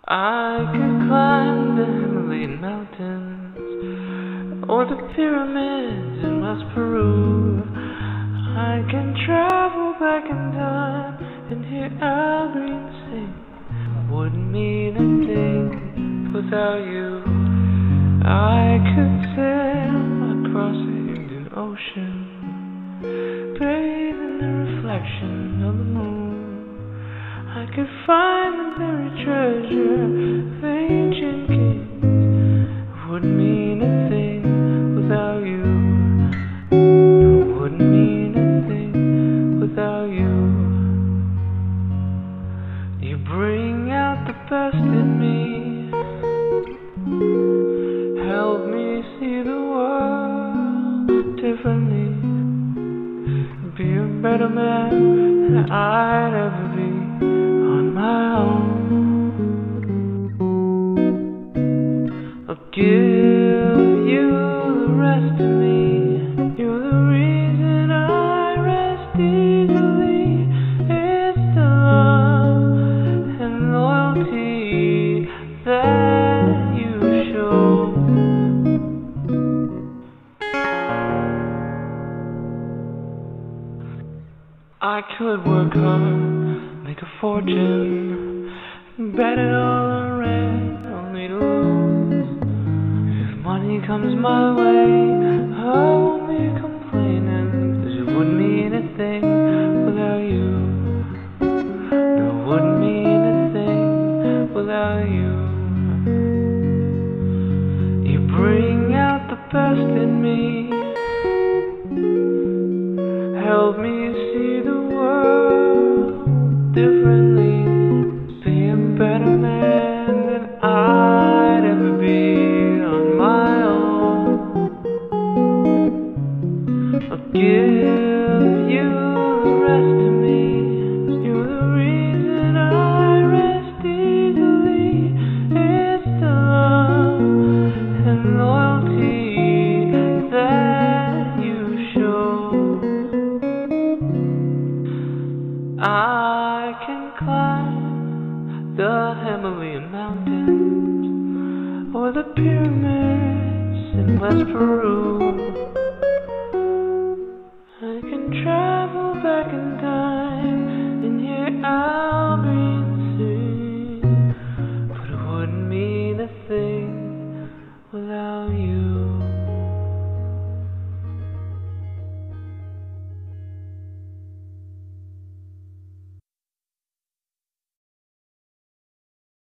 I could climb the Himalayan mountains or the pyramids in West Peru. I can travel back in time and hear Al Green sing. Wouldn't mean a thing without you. I could sail across the Indian Ocean, bathe in the reflection of the moon. I could find the buried treasure of ancient kings. Wouldn't mean a thing without you. Wouldn't mean a thing without you. You bring out the best in me. Help me see the world differently. Be a better man than I'd ever be on my own. I'll give you the rest of me. You're the reason I rest easily. It's the love and loyalty that you show. I could work hard, make a fortune, bet it all on red, only to lose. If money comes my way, I won't be complaining, 'cause it wouldn't mean a thing without you. No, it wouldn't mean a thing without you. You bring out the best in me. Help me see the world differently. Be a better man than I'd ever be on my own. I'll give you the rest of me. You're the reason I rest easily. It's the love and loyalty that you show. I can climb the Himalayan mountains or the pyramids in West Peru. I can travel back in time